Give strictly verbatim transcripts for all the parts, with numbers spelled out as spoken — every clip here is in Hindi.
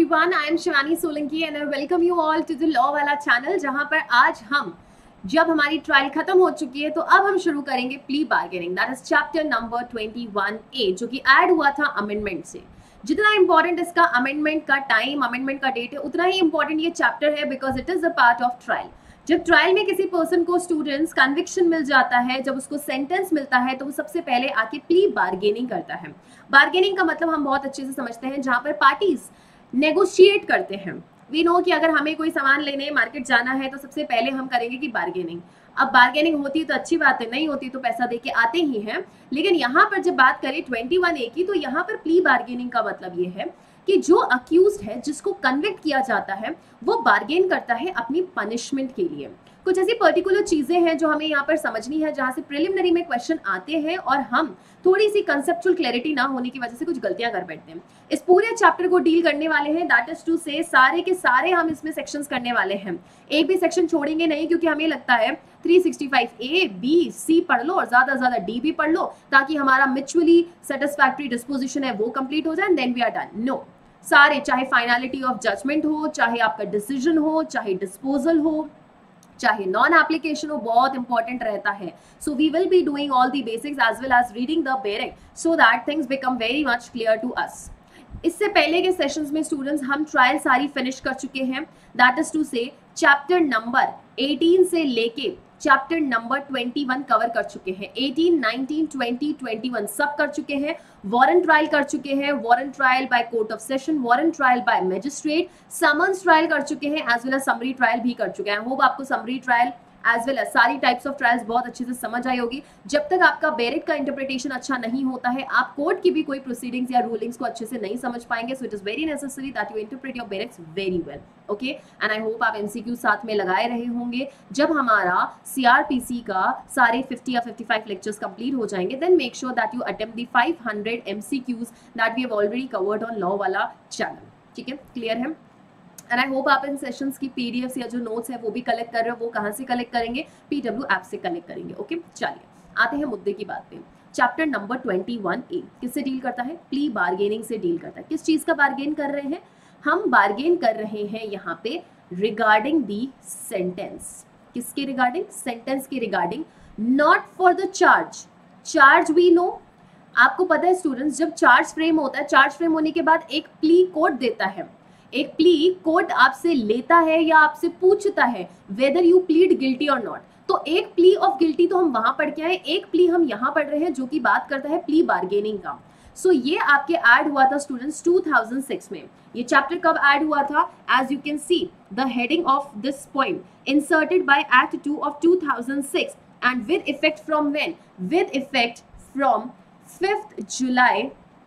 everyone, I am Shivani Solanki and I welcome you all to the Law वाला चैनल, जहां पर आज हम जब हमारी ट्रायल खत्म हो चुकी है तो अब हम शुरू करेंगे plea bargaining, that is chapter number twenty one A, जो कि ऐड हुआ था अमेंडमेंट से। जितना इंपॉर्टेंट इसका अमेंडमेंट का टाइम, अमेंडमेंट का डेट है, उतना ही इंपॉर्टेंट ये चैप्टर है, because it is a part of trial. जब ट्रायल में किसी पर्सन को स्टूडेंट्स कन्विक्शन मिल जाता है, जब उसको सेंटेंस मिलता है, तो वो सबसे पहले आके प्ली बार्गेनिंग करता है। बार्गेनिंग का मतलब हम बहुत अच्छे से समझते हैं, जहां पर पार्टीज नेगोशिएट करते हैं। वी नो कि अगर हमें कोई सामान लेने मार्केट जाना है तो सबसे पहले हम करेंगे कि बार्गेनिंग। अब बार्गेनिंग होती तो अच्छी बात है, नहीं होती तो पैसा देके आते ही हैं। लेकिन यहाँ पर जब बात करें ट्वेंटी वन ए की, तो यहाँ पर प्ली बार्गेनिंग का मतलब ये है कि जो अक्यूज्ड है, जिसको कन्विक्ट किया जाता है, वो बार्गेन करता है अपनी पनिशमेंट के लिए। कुछ ऐसी पर्टिकुलर चीजें हैं जो हमें यहाँ पर समझनी है, जहां से प्रिलिमिनरी में क्वेश्चन आते हैं और हम थोड़ी सी कंसेप्चुअल क्लैरिटी ना होने की वजह से कुछ गलतियां कर बैठते हैं। इस पूरे चैप्टर को डील करने वाले हैं, दैट इज टू से सारे के सारे हम इसमें सेक्शंस करने वाले हैं। एक भी सेक्शन छोड़ेंगे नहीं, क्योंकि हमें लगता है three sixty five A, B, C पढ़ लो और ज्यादा ज्यादा डी भी पढ़ लो, ताकि हमारा म्यूचुअली सेटिस्फैक्टरी डिस्पोजिशन है वो कंप्लीट हो जाए, and then we are done. No, सारे, चाहे फाइनलिटी ऑफ जजमेंट हो, चाहे आपका डिसीजन हो, चाहे डिस्पोजल हो, चाहे नॉन एप्लीकेशन हो, बहुत इंपॉर्टेंट रहता है। So we will be doing all the basics as well as reading the bare act, so that things become very much clear to us. इससे पहले के सेशंस में स्टूडेंट्स हम ट्रायल सारी फिनिश कर चुके हैं, that is to say chapter number eighteen से लेके chapter number twenty one cover कर चुके हैं। Eighteen, nineteen, twenty, twenty one सब कर चुके हैं। वारंट ट्रायल कर चुके हैं, warrant trial by court of session, warrant trial by magistrate, summons trial कर चुके हैं, as well as summary trial भी कर चुके हैं। होप आपको summary trial as well as सारी टाइप्स ऑफ ट्रायल्स बहुत अच्छे से समझ आई होगी। जब तक आपका बेरिक का इंटरप्रिटेशन अच्छा नहीं होता है, आप कोर्ट की भी कोई प्रोसीडिंग्स या रूलिंग्स को अच्छे से नहीं समझ पाएंगे। So it is very necessary that you interpret your bare acts very well, okay. And I hope आप एमसीक्यू साथ में लगाए रहे होंगे। जब हमारा सीआरपीसी का सारे फिफ्टी या फिफ्टी फाइव लेक्चर्स कंप्लीट हो जाएंगे, then make sure that you attempt the five hundred MCQs that we have already covered on law वाला चैनल। ठीक है, क्लियर है? एंड आई होप आप इन सेशंस की पीडीएफ या जो नोट्स है वो भी कलेक्ट कर रहे हो। वो कहाँ से कलेक्ट करेंगे? पीडब्ल्यू ऐप से कलेक्ट करेंगे, ओके। चलिए आते हैं मुद्दे की बात पे। Chapter number twenty one A किससे डील करता है? प्ली बार्गेनिंग से डील करता है। किस चीज का बार्गेन कर रहे हैं हम? बार्गेन कर रहे हैं यहाँ पे रिगार्डिंग दी सेंटेंस। किसके रिगार्डिंग? सेंटेंस के regarding, not for the charge. Charge we know, आपको पता है स्टूडेंट्स, जब चार्ज फ्रेम होता है, चार्ज फ्रेम होने के बाद एक प्ली कोर्ट देता है। एक प्ली कोर्ट आपसे लेता है या आपसे पूछता है वेदर यू प्लीड गिल्टी और नॉट। तो एक प्ली ऑफ गिल्टी तो हम वहां पढ़ के आए, एक प्ली हम यहाँ पढ़ रहे हैं जो कि बात करता है प्ली बार्गेनिंग का। सो so, ये आपके ऐड हुआ था स्टूडेंट्स टू थाउजेंड सिक्स में। ये चैप्टर कब ऐड हुआ था? As you can see the heading of this point, inserted by act two of two thousand six and with effect from when? With effect from fifth July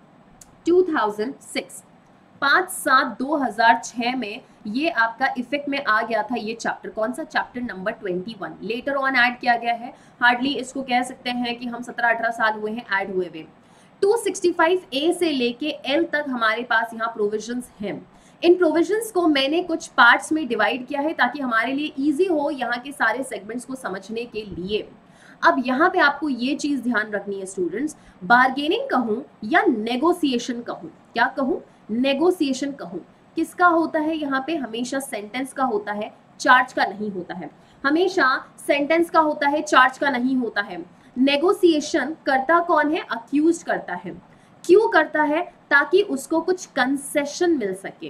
two thousand six. पाँच सात दो हजार छह में ये आपका इफेक्ट में आ गया था। ये चैप्टर कौन सा? Chapter number twenty one. Later on add किया गया है, हार्डली इसको कह सकते हैं कि हम सत्रह अठारह साल हुए हैं ऐड हुए हुए। टू सिक्सटी फाइव ए से लेके एल तक हमारे पास यहाँ प्रोविजंस हैं। इन प्रोविजंस को मैंने कुछ पार्ट्स में डिवाइड किया है ताकि हमारे लिए ईजी हो यहाँ के सारे सेगमेंट्स को समझने के लिए। अब यहाँ पे आपको ये चीज ध्यान रखनी है स्टूडेंट्स, बार्गेनिंग कहूँ या नेगोशिएशन कहूँ, क्या कहूँ? नेगोशिएशन कहूँ। किसका होता है यहाँ पे? हमेशा सेंटेंस का होता है, चार्ज का नहीं होता है। हमेशा सेंटेंस का होता है, चार्ज का नहीं होता है। नेगोशिएशन करता कौन है? अक्यूज करता है। क्यों करता है? ताकि उसको कुछ कंसेशन मिल सके।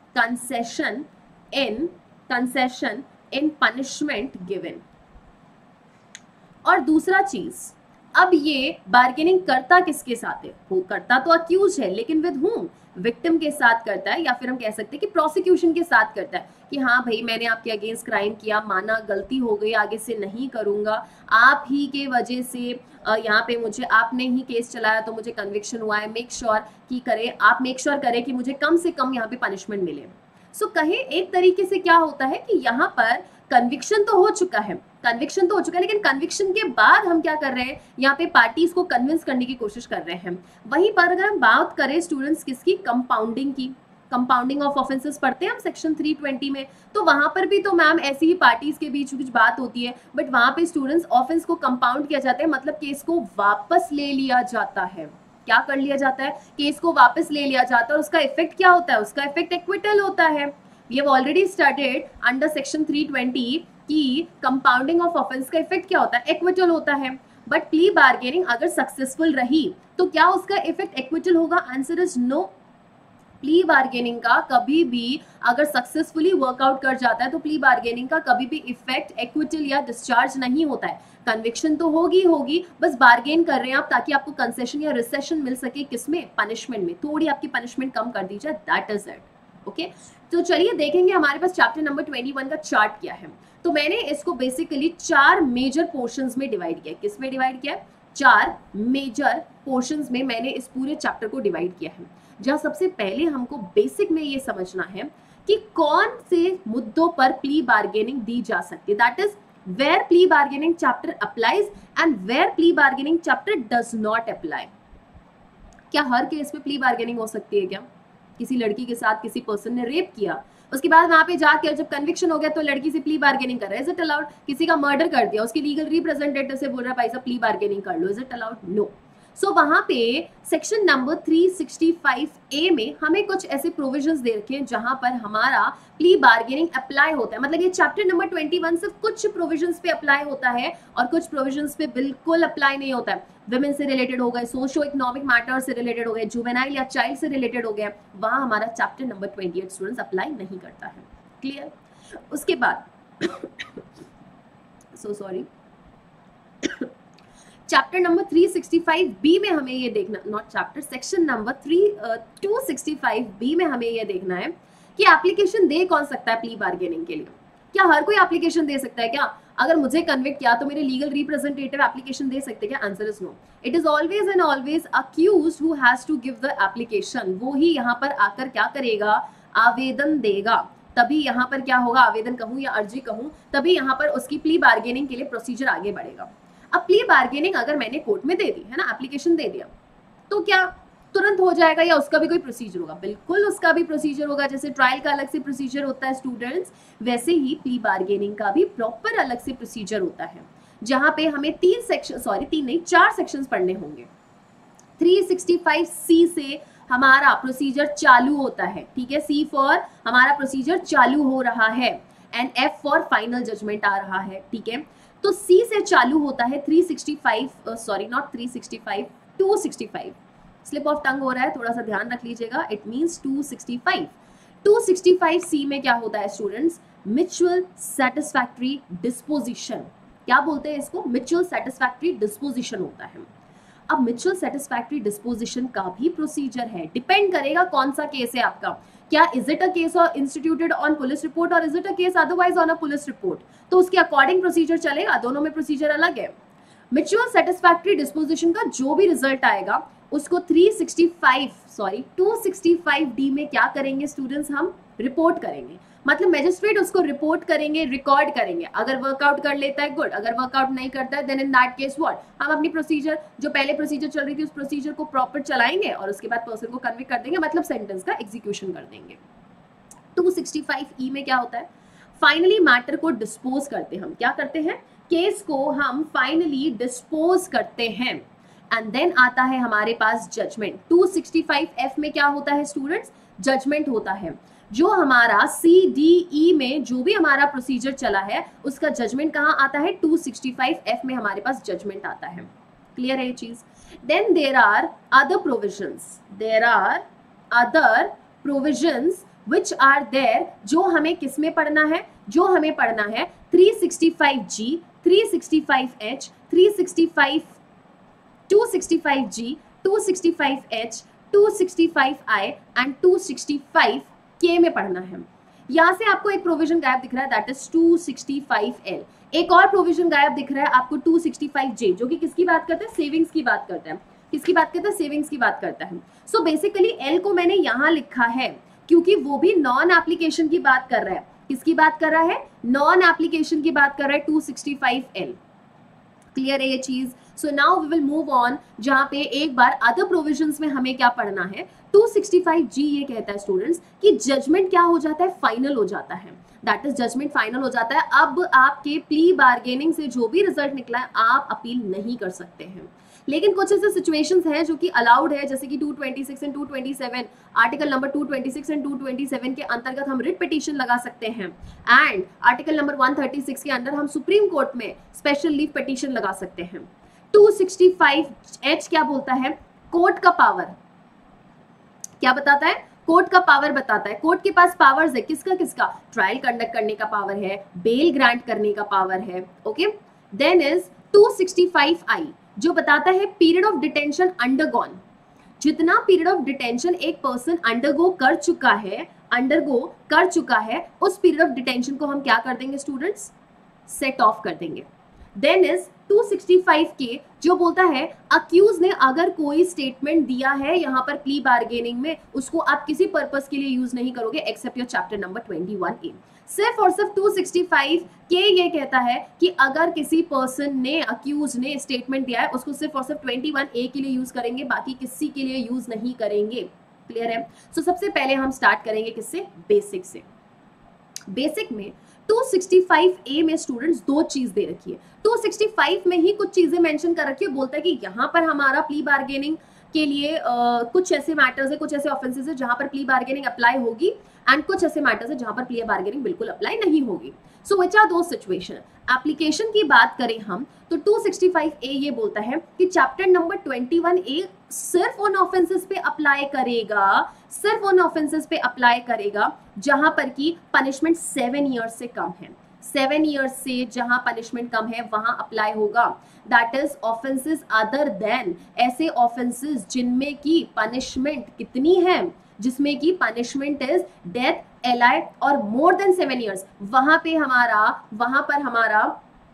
Concession in concession in punishment given. और दूसरा चीज, अब ये बार्गेनिंग करता किसके साथ है? वो करता तो अक्यूज है, लेकिन विद हुम? विक्टिम के साथ करता है, या फिर हम कह सकते हैं कि प्रोसिक्यूशन के साथ करता है कि हाँ भाई मैंने आपके अगेंस्ट क्राइम किया, माना गलती हो गई, आगे से नहीं करूंगा, आप ही के वजह से यहाँ पे मुझे, आपने ही केस चलाया तो मुझे कन्विक्शन हुआ है, मेक श्योर कि करे, आप मेक श्योर करें कि मुझे कम से कम यहाँ पे पनिशमेंट मिले। सो so, कहे एक तरीके से क्या होता है कि यहाँ पर कन्विक्शन तो हो चुका है, कन्विक्शन तो हो चुका है, लेकिन कन्विक्शन के बाद हम क्या कर रहे हैं? यहाँ पे पार्टीज को कन्विंस करने की कोशिश कर रहे हैं। वहीं पर अगर हम बात करें स्टूडेंट्स किसकी? कंपाउंडिंग की। कंपाउंडिंग ऑफ ऑफेंसेस पढ़ते हैं हम सेक्शन थ्री ट्वेंटी में, तो वहां पर भी तो मैम ऐसी ही पार्टीज के बीच कुछ बात होती है, बट वहां पे स्टूडेंट्स ऑफेंस को कंपाउंड किया जाता है, मतलब केस को वापस ले लिया जाता है। क्या कर लिया जाता है, केस को वापस ले लिया जाता है और उसका इफेक्ट क्या होता है, उसका इफेक्ट एक्विटल होता है। We have already started under section three twenty कि कंपाउंडिंग ऑफ ऑफेंस का इफेक्ट क्या होता है, एक्विटल होता है। बट प्ली बार्गेनिंग अगर सक्सेसफुल रही तो क्या उसका इफेक्ट एक्विटल होगा, answer is no. Plea bargaining का कभी भी अगर सक्सेसफुली वर्कआउट कर जाता है तो प्ली बार्गेनिंग का कभी भी इफेक्ट एक्विटल या डिस्चार्ज नहीं होता है। कन्विक्शन तो होगी होगी, बस बार्गेन कर रहे हैं आप ताकि आपको कंसेशन या रिसेशन मिल सके, किसमें, पनिशमेंट में, थोड़ी आपकी पनिशमेंट कम कर दी जाए, दैट इज इट। ओके, तो चलिए देखेंगे हमारे पास चैप्टर नंबर ट्वेंटी वन का चार्ट क्या है। तो मैंने इसको बेसिकली चार मेजर पोर्शंस में डिवाइड किया। किस में डिवाइड किया? चार मेजर पोर्शंस में मैंने इस पूरे चैप्टर को डिवाइड किया है, जहां सबसे पहले हमको बेसिक में ये समझना है कि कौन से मुद्दों पर प्ली बार्गेनिंग दी जा सकती है, that is where plea bargaining chapter applies and where plea bargaining chapter does not apply. क्या हर केस में प्ली बार्गेनिंग हो सकती है? क्या किसी लड़की के साथ किसी पर्सन ने रेप किया, उसके बाद वहां पे जाकर जब कन्विक्शन हो गया तो लड़की से प्ली बार्गेनिंग कर रहा है, इज इट अलाउड? किसी का मर्डर कर दिया, उसके लीगल रिप्रेजेंटेटिव से बोल रहा है भाई साहब प्ली बार्गेनिंग कर लो, is it allowed? No. So so, वहां पे section number three sixty five A में हमें कुछ ऐसे प्रोविजंस दे रखे हैं जहां पर हमारा प्ली बार्गेनिंग अप्लाई होता है। मतलब ये चैप्टर नंबर ट्वेंटी वन सिर्फ कुछ प्रोविजंस पे अप्लाई होता है और कुछ प्रोविजंस पे बिल्कुल अप्लाई नहीं होता है। विमेन से रिलेटेड हो गए, सोशो इकोनॉमिक मैटर से रिलेटेड हो गए, जुवेनाइल या चाइल्ड से रिलेटेड हो गया, वहां हमारा chapter number twenty eight students apply नहीं करता है। क्लियर? उसके बाद so sorry chapter number three sixty five B में हमें ये देखना, not chapter, section number three two sixty five B में हमें ये देखना है कि एप्लीकेशन दे कौन सकता है प्ली बार्गेनिंग के लिए। क्या हर कोई एप्लीकेशन दे सकता है? क्या अगर मुझे कन्विक्ट किया तो मेरे लीगल रिप्रेजेंटेटिव एप्लीकेशन दे सकते हैं क्या? Answer is no. It is always and always accused who has to give the application. वो ही यहाँ पर आकर क्या करेगा? आवेदन देगा। तभी यहाँ पर क्या होगा? आवेदन कहूँ या अर्जी कहूँ, तभी यहाँ पर उसकी प्ली बार्गेनिंग के लिए प्रोसीजर आगे बढ़ेगा। अब प्ली बार्गेनिंग अगर मैंने कोर्ट में दे दी है ना, एप्लीकेशन दे दिया, तो क्या तुरंत हो जाएगा या उसका भी कोई प्रोसीजर होगा? बिल्कुल उसका भी प्रोसीजर होगा। जैसे ट्रायल का अलग से प्रोसीजर होता है स्टूडेंट्स, वैसे ही प्ली बार्गेनिंग का भी प्रॉपर अलग से प्रोसीजर होता है, जहां पे हमें तीन सेक्शन, सॉरी तीन नहीं चार सेक्शंस पढ़ने होंगे। थ्री सिक्सटी फाइव सी से हमारा प्रोसीजर चालू होता है, ठीक है, सी फॉर हमारा प्रोसीजर चालू हो रहा है and F for final judgment आ रहा है, ठीक है। तो सी से चालू होता है three sixty five, sorry not three sixty five, two sixty five, slip of tongue हो रहा है, थोड़ा सा ध्यान रख लीजिएगा, it means two sixty five. Two sixty five C में क्या होता है स्टूडेंट्स? Mutual satisfactory disposition. क्या बोलते हैं इसको? म्यूचुअल सैटिस्फैक्टरी डिस्पोजिशन होता है। अब म्यूचुअल सैटिस्फैक्टरी डिस्पोजिशन का भी प्रोसीजर है, डिपेंड करेगा कौन सा केस है आपका। क्या इज इट अ केस और इंस्टीट्यूटेड ऑन पुलिस रिपोर्ट और is it a case otherwise on a police report, तो उसके अकॉर्डिंग प्रोसीजर चलेगा, दोनों में प्रोसीजर अलग है। म्यूचुअल सैटिस्फैक्टरी डिस्पोजिशन का जो भी रिजल्ट आएगा उसको three sixty five sorry two sixty five D में क्या करेंगे स्टूडेंट्स? हम रिपोर्ट करेंगे, मतलब मैजिस्ट्रेट उसको रिपोर्ट करेंगे, रिकॉर्ड करेंगे। अगर वर्कआउट कर लेता है गुड, अगर वर्कआउट नहीं करता है then in that case what, हम अपनी प्रोसीजर जो पहले प्रोसीजर चल रही थी उस प्रोसीजर को प्रॉपर चलाएंगे और उसके बाद पर्सन को कन्विक्ट कर देंगे, मतलब सेंटेंस का एग्जीक्यूशन कर देंगे। टू सिक्सटी फाइव ई में क्या होता है? फाइनली मैटर को डिस्पोज करते हैं। हम क्या करते हैं? केस को हम फाइनली डिस्पोज करते हैं एंड देन आता है हमारे पास judgment. Two sixty five F में क्या होता है स्टूडेंट्स? जजमेंट होता है। जो हमारा सी डी ई में जो भी हमारा प्रोसीजर चला है उसका जजमेंट कहाँ आता है? टू सिक्सटी फाइव एफ में हमारे पास जजमेंट आता है। क्लियर है ये चीज? Then there are other provisions, there are other provisions which are there, जो हमें किस में पढ़ना है? जो हमें पढ़ना है three sixty five G, three sixty five H, three sixty five, two sixty five G, two sixty five H, two sixty five I and two sixty five K में पढ़ना है। यहाँ से आपको एक प्रोविजन गायब दिख रहा है, that is two sixty five L. एक और प्रोविजन गायब दिख रहा है आपको टू सिक्सटी फाइव जे, जो कि किसकी बात करता है? सेविंग्स की बात करता है। किसकी बात करता है? सेविंग्स की बात करता है। सो बेसिकली एल को मैंने यहाँ लिखा है क्योंकि वो भी नॉन एप्लीकेशन की बात कर रहा है। किसकी बात कर रहा है? नॉन एप्लीकेशन की बात कर रहा है two sixty five L. Clear है ये चीज? So now we will move on, जहां पे एक बार अदर प्रोविजंस में हमें क्या पढ़ना है? टू सिक्सटी फाइव जी ये कहता है स्टूडेंट्स कि जजमेंट क्या हो जाता है? फाइनल हो जाता है। दैट इज जजमेंट फाइनल हो जाता है। अब आपके प्ली बार्गेनिंग से जो भी रिजल्ट निकला है आप अपील नहीं कर सकते हैं। लेकिन कुछ ऐसे सिचुएशंस हैं जो कि अलाउड है, जैसे कि two twenty six and two twenty seven, article number two twenty six and two twenty seven के अंतर्गत हम रिट पिटीशन लगा सकते हैं, and article number one thirty six के अंदर हम सुप्रीम कोर्ट में स्पेशल लीव पिटीशन लगा सकते हैं। टू सिक्सटी फाइव एच क्या बोलता है? कोर्ट का पावर क्या बताता है? कोर्ट का पावर बताता है। कोर्ट के पास पावर्स है, किसका किसका? ट्रायल कंडक्ट करने का पावर है, बेल ग्रांट करने का पावर है। Okay, then is two sixty five I जो बताता है पीरियड ऑफ डिटेंशन अंडरगॉन। जितना पीरियड ऑफ डिटेंशन एक पर्सन अंडरगो कर चुका है अंडरगो कर चुका है उस पीरियड ऑफ डिटेंशन को हम क्या कर देंगे स्टूडेंट्स? सेट ऑफ कर देंगे। Then is two sixty five K जो बोलता है अक्यूज ने अगर कोई स्टेटमेंट दिया है यहाँ पर प्ली बार्गेनिंग में, उसको आप किसी पर्पस के लिए यूज नहीं करोगे except your chapter number twenty one A. सिर्फ और सिर्फ टू सिक्सटी फाइव के ये कहता है कि अगर किसी पर्सन ने अक्यूज ने स्टेटमेंट दिया है उसको सिर्फ और सिर्फ ट्वेंटी वन ए के लिए यूज करेंगे, बाकी किसी के लिए यूज नहीं करेंगे। क्लियर है? सो so, सबसे पहले हम स्टार्ट करेंगे किससे? बेसिक से। बेसिक में टू सिक्सटी फाइव ए में स्टूडेंट्स दो चीज दे रखी है। टू सिक्सटी फाइव में ही कुछ चीजें मेंशन कर रखी है, बोलता है कि यहाँ पर हमारा प्ली बार्गेनिंग के लिए uh, कुछ ऐसे मैटर्स है, कुछ ऐसे ऑफेंसेस है जहां पर प्ली बार्गेनिंग अप्लाई होगी, एंड कुछ ऐसे मैटर्स है जहां पर प्ली बार्गेनिंग बिल्कुल अप्लाई नहीं होगी। So which are those situation? Application की बात करें हम तो टू सिक्सटी फाइव ए ये बोलता है कि chapter number twenty one A सिर्फ उन ऑफेंसेस पे अप्लाई करेगा सिर्फ उन ऑफेंसेस पे अप्लाई करेगा जहां पर की पनिशमेंट सेवन ईयर्स से कम है। सेवन ईयर्स से जहां पनिशमेंट कम है वहां अप्लाई होगा। That is offences other than, ऐसे ऑफेंसेस जिनमें की पनिशमेंट कितनी है? जिसमें की पनिशमेंट इज डेथ, एलआई और मोर देन सेवन ईयर्स, वहां पे हमारा वहां पर हमारा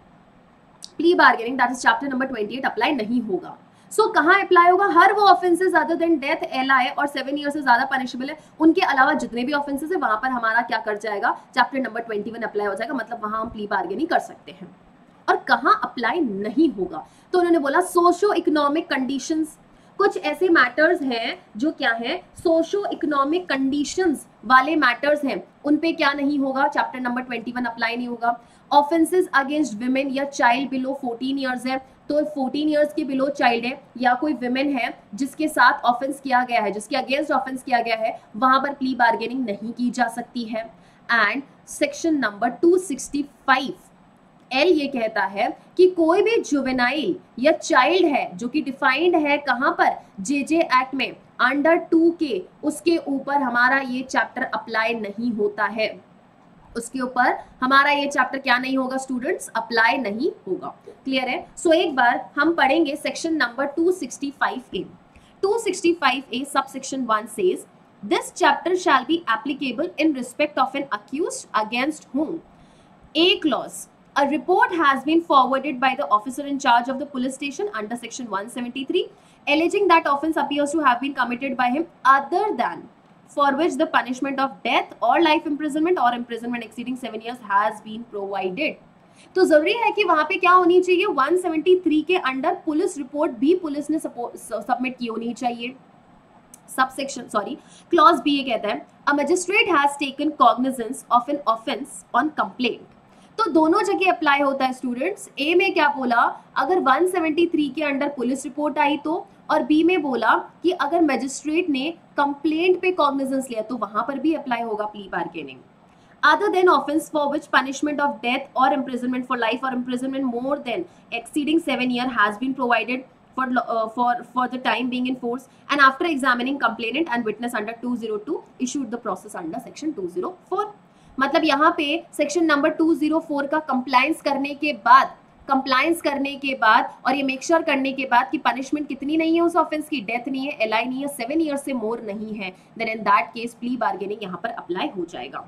plea bargaining that is chapter number twenty eight apply नहीं होगा। सो so, कहाँ अप्लाई होगा? हर वो offences other than death, LI और सेवन ईयर से ज्यादा पनिशेबल है, उनके अलावा जितने भी ऑफेंसेस है वहां पर हमारा क्या कर जाएगा? Chapter number twenty one apply हो जाएगा, मतलब वहां हम प्ली बार्गेनिंग कर सकते हैं। और कहाँ अप्लाई नहीं होगा? तो उन्होंने बोला सोशो इकोनॉमिक कंडीशंस। कुछ ऐसे मैटर्स हैं जो क्या है? सोशो इकोनॉमिक कंडीशंस वाले मैटर्स हैं, उन पे क्या नहीं होगा? Chapter number twenty one apply नहीं होगा। ऑफेंसेस अगेंस्ट विमेन या चाइल्ड बिलो फोर्टीन ईयर्स है, तो फोर्टीन ईयर्स के बिलो चाइल्ड है या कोई विमेन है जिसके साथ ऑफेंस किया गया है, जिसके अगेंस्ट ऑफेंस किया गया है, वहां पर प्ली बार्गेनिंग नहीं की जा सकती है। And section number two sixty five L ये कहता है कि कोई भी जुवेनाइल या चाइल्ड है जो कि डिफाइंड है कहां पर? जेजे एक्ट में अंडर टू के, उसके ऊपर हमारा ये चैप्टर अप्लाई नहीं होता है। उसके ऊपर हमारा ये चैप्टर क्या नहीं होगा स्टूडेंट्स? अप्लाई नहीं होगा। क्लियर है? सो so, एक बार हम पढ़ेंगे section number two sixty five A. Two sixty five A subsection one says this chapter shall be applicable in respect of an accused against whom A clause a report has been forwarded by the officer in charge of the police station under section one seventy-three alleging that offence appears to have been committed by him other than for which the punishment of death or life imprisonment or imprisonment exceeding seven years has been provided। तो जरूरी है कि वहां पे क्या होनी चाहिए? वन सेवेंटी थ्री के अंडर पुलिस रिपोर्ट भी पुलिस ने सबमिट की होनी चाहिए। सबसेक्शन सॉरी क्लॉज बी ये कहता है a magistrate has taken cognizance of an offence on complaint. तो दोनों जगह अप्लाई होता है स्टूडेंट्स। ए में क्या बोला? अगर वन सेवेंटी थ्री के अंडर पुलिस रिपोर्ट आई तो, और बी में बोला कि अगर मजिस्ट्रेट ने कंप्लेंट पे कॉग्निजेंस लिया तो वहां पर भी अप्लाई होगा plea bargaining. Other than offence for which punishment of death or imprisonment for life or imprisonment more than exceeding seven year has been provided for uh, for for the time being in force and after examining complainant and witness under two oh two issued the process under section two oh four। मतलब यहाँ पे section number two oh four का कंप्लायंस करने के बाद कंप्लायंस करने के बाद और ये मेक श्योर करने के बाद कि पनिशमेंट कितनी नहीं है उस ऑफेंस की, डेथ नहीं है, एलआई नहीं है, सेवन ईयर से मोर नहीं है, then in that case plea bargaining यहाँ पर अप्लाई हो जाएगा।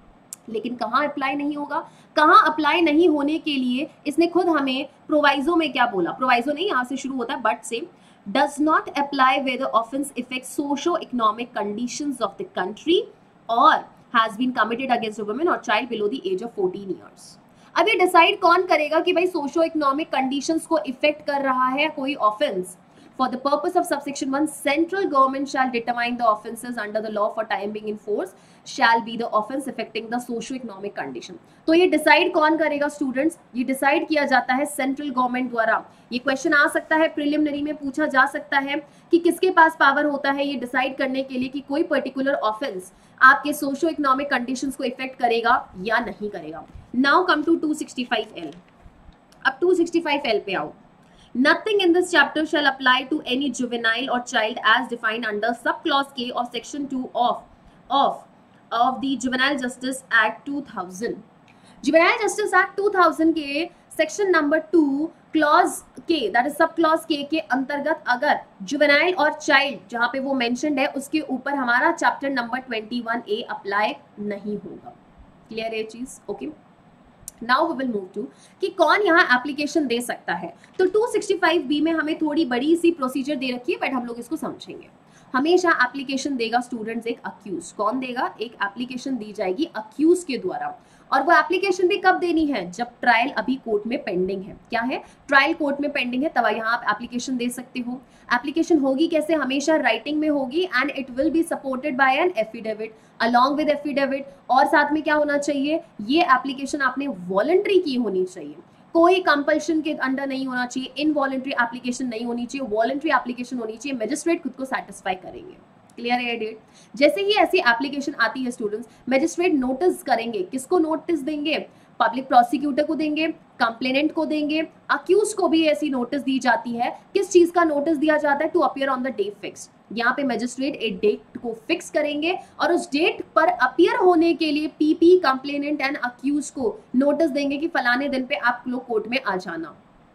लेकिन कहाँ अप्लाई नहीं होगा? कहाँ अप्लाई नहीं होने के लिए इसने खुद हमें प्रोवाइजो में क्या बोला? प्रोवाइजो नहीं, यहाँ से शुरू होता है but say does not apply where the offence effect socio economic conditions of the country or has been committed against a woman or child below the age of fourteen years. अब ये डिसाइड कौन करेगा कि भाई सोशो इकोनॉमिक कंडीशंस को इफेक्ट कर रहा है कोई offence? For the purpose of subsection one, central government shall determine the offences under the law for time being in force shall be the offence affecting the socio-economic condition. तो ये डिसाइड कौन करेगा स्टूडेंट्स? ये डिसाइड किया जाता है सेंट्रल गवर्नमेंट द्वारा. ये क्वेश्चन आ सकता है, प्रिलिमिनरी में पूछा जा सकता है कि किसके पास पावर होता है ये डिसाइड करने के लिए कि कोई पर्टिकुलर ऑफेंस आपके सोशियो इकोनॉमिक कंडीशंस को इफेक्ट करेगा या नहीं करेगा. Now come to two sixty five L. अब टू सिक्सटी फाइव एल पे आओ. Nothing in this chapter shall apply to any juvenile or child as defined under subclause K of section two of of of the Juvenile Justice Act two thousand. Juvenile Justice Act two thousand के section number two clause K, that is subclause K के अंतर्गत अगर juvenile और child जहाँ पे वो mentioned है उसके ऊपर हमारा chapter number twenty-one A apply नहीं होगा. Clear है चीज? Okay. Now we will move to कि कौन यहाँ एप्लीकेशन दे सकता है. तो टू सिक्सटी फाइव बी में हमें थोड़ी बड़ी सी प्रोसीजर दे रखी है, बट हम लोग इसको समझेंगे. हमेशा एप्लीकेशन देगा स्टूडेंट्स एक अक्यूज. कौन देगा? एक एप्लीकेशन दी जाएगी अक्यूज के द्वारा. और वो एप्लीकेशन भी कब देनी है? जब ट्रायल अभी कोर्ट में पेंडिंग है. क्या है? ट्रायल कोर्ट में पेंडिंग है, तब यहाँ आप एप्लीकेशन दे सकते हो. एप्लीकेशन होगी कैसे? हमेशा राइटिंग में होगी and it will be supported by an affidavit along with affidavit. और साथ में क्या होना चाहिए? ये एप्लीकेशन आपने वॉलंटरी की होनी चाहिए, कोई कंपल्शन के अंडर नहीं होना चाहिए, इनवॉलंटरी एप्लीकेशन नहीं होनी चाहिए, वॉलंटरी एप्लीकेशन होनी चाहिए. मजिस्ट्रेट खुद को सेटिस्फाई करेंगे. क्लियर है डेट? जैसे ही ऐसी एप्लीकेशन आती है स्टूडेंट्स, मजिस्ट्रेट नोटिस करेंगे. किसको नोटिस देंगे? पब्लिक प्रोसिक्यूटर को देंगे, कंप्लेनेंट को देंगे, अक्यूज को भी ऐसी नोटिस दी जाती है. किस चीज का नोटिस दिया जाता है? To appear on the day fix. यहाँ पे मजिस्ट्रेट एक डेट को फिक्स करेंगे और उस डेट पर अपीयर होने के लिए पीपी, कंप्लेनेंट एंड अक्यूज को नोटिस देंगे कि फलाने दिन पे आप लोग कोर्ट में आ जाना.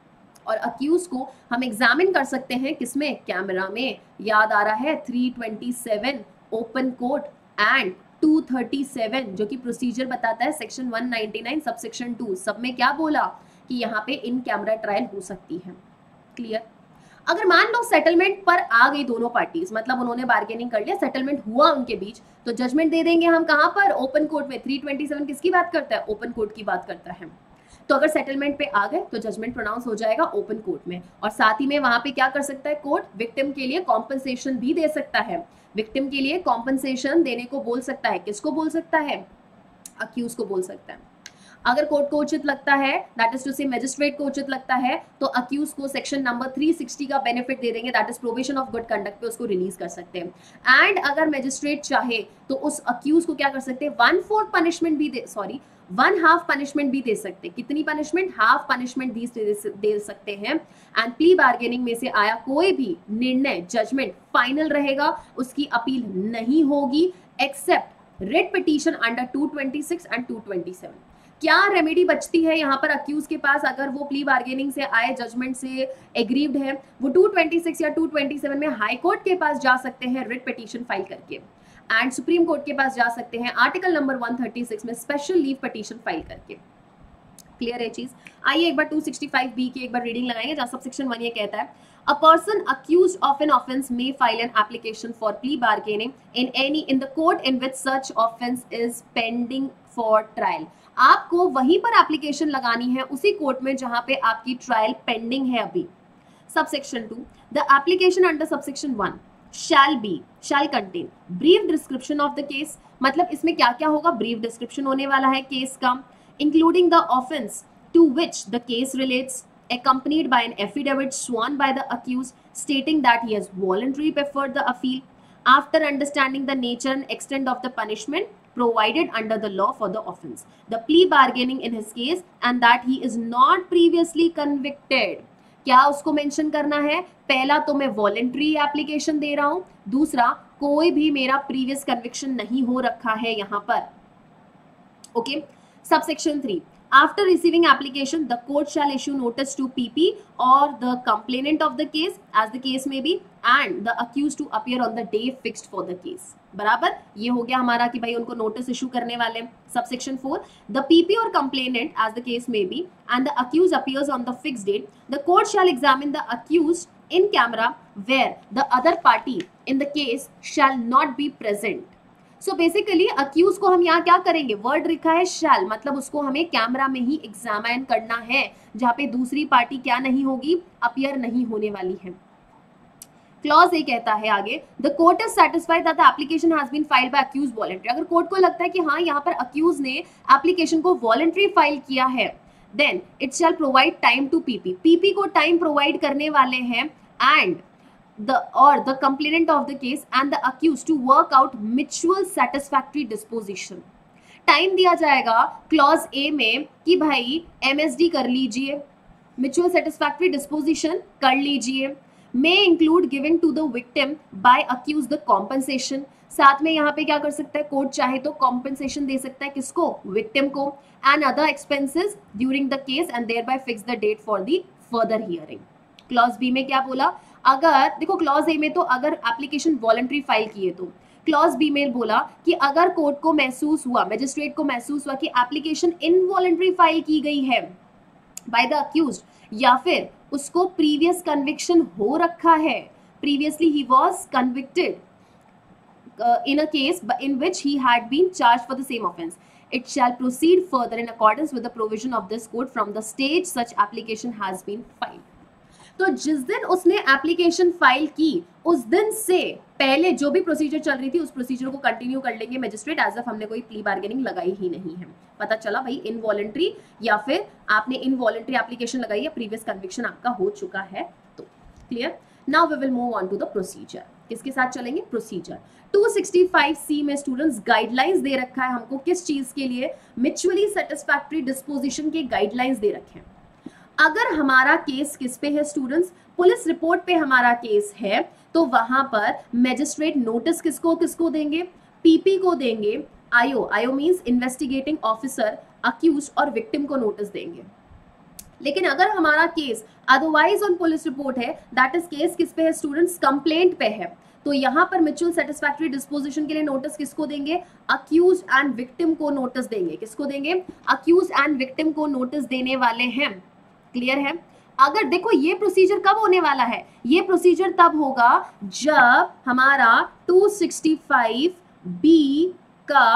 और अक्यूज को हम एग्जामिन कर सकते हैं किसमें? कैमरा में. याद आ रहा है three twenty seven open court and two thirty seven जो कि प्रोसीजर बताता है section one ninety nine subsection two. सब में क्या बोला कि यहाँ पे इन कैमरा ट्रायल हो सकती है. क्लियर? अगर मान लो सेटलमेंट पर आ गई दोनों पार्टीज, मतलब उन्होंने बार्गेनिंग कर लिया, सेटलमेंट हुआ उनके बीच, तो जजमेंट दे देंगे हम कहाँ पर? ओपन कोर्ट में. थ्री ट्वेंटी सेवन किसकी बात करता है? ओपन कोर्ट की बात करता है. तो अगर सेटलमेंट पे आ गए तो जजमेंट प्रोनाउंस हो जाएगा ओपन कोर्ट में. और साथ ही में वहां पे क्या कर सकता है कोर्ट? विक्टिम के लिए कॉम्पनसेशन भी दे सकता है. विक्टिम के लिए कॉम्पनसेशन देने को बोल सकता है. किसको बोल सकता है? अक्यूज को बोल सकता है. अगर कोर्ट को उचित लगता है, that is to say magistrate को उचित लगता है, तो अक्यूज को सेक्शन नंबर थ्री सिक्सटी का बेनिफिट दे देंगे, that is probation of good conduct पे उसको रिलीज कर सकते हैं. एंड अगर मजिस्ट्रेट चाहे तो उस अक्यूज को क्या कर सकते हैं? वन फोर्थ पनिशमेंट भी दे सॉरी वन हाफ पनिशमेंट भी दे सकते. कितनी पनिशमेंट? हाफ पनिशमेंट भी दे सकते हैं. एंड प्ली बार्गेनिंग में से आया कोई भी निर्णय, जजमेंट फाइनल रहेगा, उसकी अपील नहीं होगी except writ petition under two twenty six and two twenty seven. क्या रेमेडी बचती है यहाँ पर अक्यूज के पास? अगर वो प्ली बार्गेनिंग से आए जजमेंट से एग्रीव्ड है, वो टू ट्वेंटी सिक्स या टू ट्वेंटी सेवन में हाई कोर्ट के पास जा सकते हैं रिट पिटीशन फाइल करके, एंड सुप्रीम कोर्ट के पास जा सकते हैं article number one thirty six में स्पेशल लीव पिटीशन फाइल करके. क्लियर है चीज? आइए एक बार टू सिक्सटी फाइव बी की एक बार रीडिंग लगाएंगे, जहां सबसेक्शन वन ये कहता है a person accused of an offence may file an application for plea bargaining in any in the court in which such offence is pending for trial. आपको वहीं पर एप्लीकेशन लगानी है उसी कोर्ट में जहां पे आपकी ट्रायल पेंडिंग है अभी. Subsection two the application under subsection one shall be shall contain brief description of the case. मतलब इसमें क्या क्या होगा? brief description होने वाला है केस का, including the offense to which the case relates, accompanied by an affidavit sworn by the accused stating that he has voluntarily preferred the appeal after understanding the nature and extent of the punishment provided under the law for the offense, the plea bargaining in his case, and that he is not previously convicted. क्या उसको मेंशन करना है? पहला तो मैं वॉलेंट्री एप्लीकेशन दे रहा हूं, दूसरा कोई भी मेरा प्रीवियस कन्विक्शन नहीं हो रखा है यहां पर. Okay. Subsection three after receiving application the court shall issue notice to P P or the complainant of the case as the case may be and the accused to appear on the day fixed for the case. बराबर. ये हो गया हमारा कि भाई उनको नोटिस इशू करने वाले. Subsection four the P P or complainant as the case may be and the accused appears on the fixed date, the court shall examine the accused in camera where the other party in the case shall not be present. So basically accuse को हम यहाँ क्या करेंगे? वर्ड लिखा है शैल, मतलब उसको हमें कैमरा में ही एग्जामिन करना है जहाँ पे दूसरी पार्टी क्या नहीं होगी? अपीयर नहीं होने वाली है. क्लॉज ए कहता है आगे, the court is satisfied that the application has been filed by accuse voluntary. अगर कोर्ट को लगता है कि हाँ यहाँ पर अक्यूज ने एप्लीकेशन को वॉलंटरी फाइल किया है, then it shall provide time to PP. PP को टाइम प्रोवाइड करने वाले हैं and the or the complainant of the case and the accused to work out mutual satisfactory disposition। Time दिया जाएगा क्लॉज ए में कि भाई एमएसडी कर लीजिए, म्यूचुअल सेटिस्फैक्ट्री डिस्पोजिशन कर लीजिए, may include giving to the victim by accuse the compensation. साथ में यहाँ पे क्या कर सकता है, कोर्ट चाहे तो कॉम्पनसेशन दे सकता है, किसको, विक्टिम को, and other expenses during the case and thereby fix the date for the further hearing. Clause B में क्या बोला, अगर देखो क्लॉज ए में तो अगर एप्लीकेशन वॉलंटरी फाइल किए तो, क्लॉज बी में बोला कि अगर कोर्ट को महसूस हुआ, मजिस्ट्रेट को महसूस हुआ कि एप्लीकेशन इनवॉलंटरी फाइल की गई है बाय द अक्यूज्ड या फिर उसको प्रीवियस कन्विक्शन हो रखा है, प्रीवियसली ही was convicted in a case in which he had been charged for the same offence, it shall proceed further in accordance with the provision of this code from the stage such application has been filed। तो जिस दिन उसने एप्लीकेशन फाइल की उस दिन से पहले जो भी प्रोसीजर चल रही थी उस प्रोसीजर को कंटिन्यू कर लेंगे मजिस्ट्रेट, एज इफ हमने कोई प्ली बार्गेनिंग लगाई ही नहीं है। पता चला भाई इनवॉलंटरी या फिर आपने इनवॉलंटरी एप्लीकेशन लगाई है, प्रीवियस कन्विक्शन आपका हो चुका है तो। Clear. Now we will move on to the procedure. किसके साथ चलेंगे, procedure. Two sixty five C में स्टूडेंट्स गाइडलाइंस दे रखा है हमको, किस चीज के लिए, म्यूचुअली सेटिस्फैक्ट्री डिस्पोजिशन के गाइडलाइंस दे रखे हैं। अगर हमारा केस किस पे है स्टूडेंट्स, पुलिस रिपोर्ट पे हमारा केस है, तो वहां पर मैजिस्ट्रेट नोटिस किसको किसको देंगे, पीपी को देंगे, IO, IO means investigating officer, accuse और विक्टिम को नोटिस देंगे। लेकिन अगर हमारा case otherwise on police report है, दैट इज केस किस पे है स्टूडेंट्स, कंप्लेंट पे है, तो यहाँ पर म्यूचुअल सेटिस्फैक्ट्री डिस्पोजिशन के लिए नोटिस किसको देंगे, अक्यूज एंड विक्टिम को नोटिस देंगे। किसको देंगे, अक्यूज एंड विक्टिम को नोटिस देने वाले हैं। क्लियर है। अगर देखो ये प्रोसीजर कब होने वाला है, ये प्रोसीजर तब होगा जब हमारा टू सिक्सटी फाइव बी का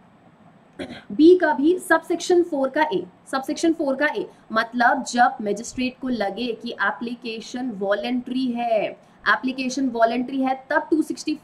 बी का भी सबसेक्शन फोर का ए, सबसेक्शन फोर का ए मतलब जब मजिस्ट्रेट को लगे कि एप्लीकेशन वॉलंटरी है, एप्लीकेशन वॉलंटरी है, तब टू सिक्सटी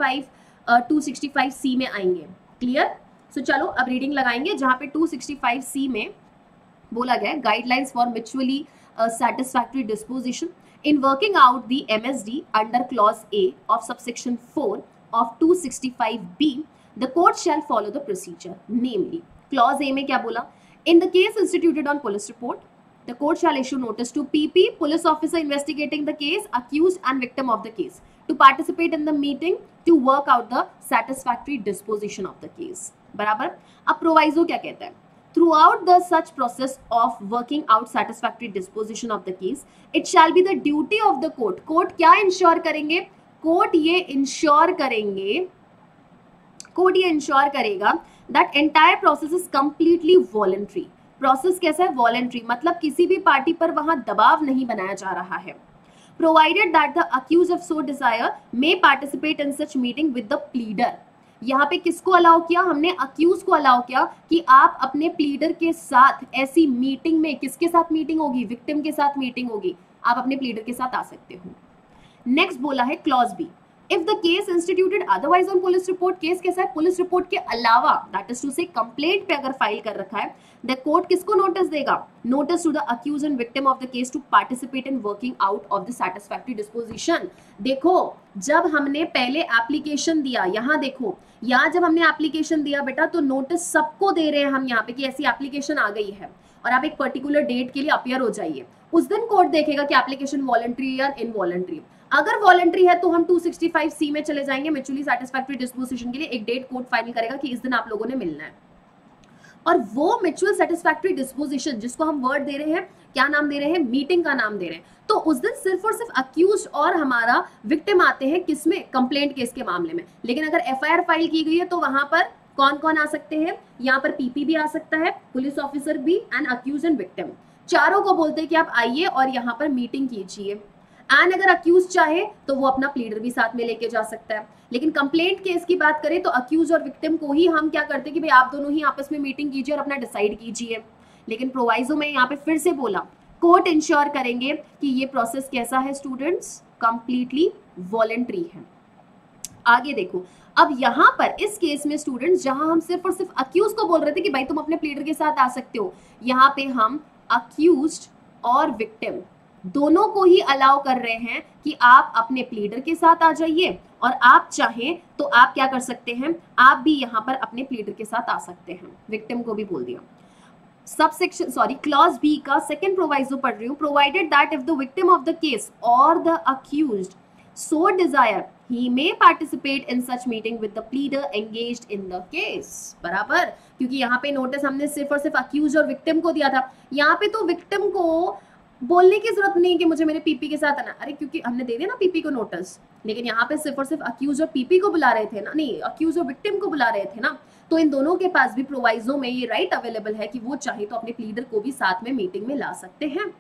फाइव सी में आएंगे। क्लियर। सो चलो अब रीडिंग लगाएंगे जहां पे टू सिक्सटी फाइव सी में बोला गया guidelines for mutually satisfactory disposition in working out the M S D under clause A of subsection four of two sixty-five B, the court shall follow the procedure, namely clause A में क्या बोला, in the case instituted on police report, the court shall issue notice to P P, police officer investigating the case, accused and victim of the case, to participate in the meeting to work out the satisfactory disposition of the case। बराबर। अब प्रोवाइजो क्या कहता है, throughout the such process of working out satisfactory disposition of the case, it shall be the duty of the court, court क्या इंश्योर करेंगे, कोर्ट ये इंश्योर करेंगे, कोर्ट ये इंश्योर करेगा that entire process is completely voluntary। Process कैसा है, वॉलंटरी, मतलब किसी भी पार्टी पर वहां दबाव नहीं बनाया जा रहा है। provided that the accused of so desire may participate in such meeting with the pleader। यहाँ पे किसको अलाउ किया, हमने अक्यूज को अलाउ किया कि आप अपने प्लीडर के साथ ऐसी मीटिंग में, किसके साथ मीटिंग होगी, विक्टिम के साथ मीटिंग होगी, आप अपने प्लीडर के साथ आ सकते हो। नेक्स्ट बोला है clause B, if the case instituted otherwise on police report, case कैसा है, पुलिस रिपोर्ट के अलावा, that is to say complaint पे अगर फाइल कर रखा है, द कोर्ट किसको नोटिस देगा, notice to the accuse and victim of the case to participate in working out of the satisfactory disposition. देखो जब हमने पहले एप्लीकेशन दिया, यहाँ देखो यहाँ जब हमने एप्लीकेशन दिया बेटा, तो नोटिस सबको दे रहे हैं हम यहाँ पे कि ऐसी एप्लीकेशन आ गई है और आप एक पर्टिकुलर डेट के लिए अपियर हो जाइए। उस दिन कोर्ट देखेगा कि एप्लीकेशन वॉलंटरी या इनवॉलंटरी। अगर वॉलंटरी है तो हम टू सिक्सटी फाइव सी में चले जाएंगे, म्यूचुअली सैटिस्फैक्टरी डिस्पोजिशन के लिए एक डेट कोर्ट फाइनल करेगा कि इस दिन आप लोगों ने मिलना है। और वो म्यूचुअल सेटिस्फैक्टरी डिस्पोजिशन जिसको हम वर्ड दे रहे हैं, क्या नाम दे रहे हैं, मीटिंग का नाम दे रहे हैं, तो उस दिन सिर्फ और सिर्फ अक्यूज और हमारा विक्टिम आते हैं, किसमें, कंप्लेंट केस के मामले में। लेकिन अगर एफआईआर फाइल की गई है तो वहां पर कौन कौन आ सकते हैं, यहाँ पर पीपी भी आ सकता है, पुलिस ऑफिसर भी, एंड अक्यूज एंड विक्टिम, चारों को बोलते हैं कि आप आइए और यहाँ पर मीटिंग कीजिए। एंड अगर अक्यूज चाहे तो वो अपना प्लीडर भी साथ में लेके जा सकता है। लेकिन कंप्लेंट केस की बात करें तो अक्यूज और विक्टिम को ही हम क्या करते हैं कि भाई आप दोनों ही आपस में मीटिंग कीजिए और अपना डिसाइड कीजिए। लेकिन प्रोवाइजो में यहाँ पे फिर से बोला, कोर्ट इंश्योर करेंगे कि ये प्रोसेस कैसा है स्टूडेंट्स, कंप्लीटली वॉलेंट्री है। आगे देखो, अब यहाँ पर इस केस में स्टूडेंट्स जहां हम सिर्फ और सिर्फ अक्यूज को बोल रहे थे कि भाई तुम अपने प्लीडर के साथ आ सकते हो, यहाँ पे हम अक्यूज्ड और विक्टिम दोनों को ही अलाउ कर रहे हैं कि आप अपने प्लीडर के साथ आ जाइए, और आप चाहें तो आप क्या कर सकते हैं, आप भी यहाँ पर अपने प्लीडर के साथ आ सकते हैं। विक्टिम को भी बोल दिया। सबसेक्शन सॉरी क्लॉज बी का सेकंड प्रोवाइजो पढ़ रही हूँ। Provided that if the victim of the case और the accused so desire he may participate in such meeting with the pleader engaged in the case। बराबर, क्योंकि यहाँ पे नोटिस हमने सिर्फ और सिर्फ अक्यूज और विक्टिम को दिया था। यहाँ पे तो विक्टिम को बोलने की जरूरत नहीं कि मुझे मेरे पीपी के साथ आना, अरे क्योंकि हमने दे दिया ना पीपी को नोटिस। लेकिन यहाँ पे सिर्फ और सिर्फ अक्यूज और पीपी को बुला रहे थे ना, नहीं अक्यूज और विक्टिम को बुला रहे थे ना, तो इन दोनों के पास भी प्रोवाइजो में ये राइट अवेलेबल है कि वो चाहे तो अपने प्लीडर को भी साथ में मीटिंग में ला सकते हैं।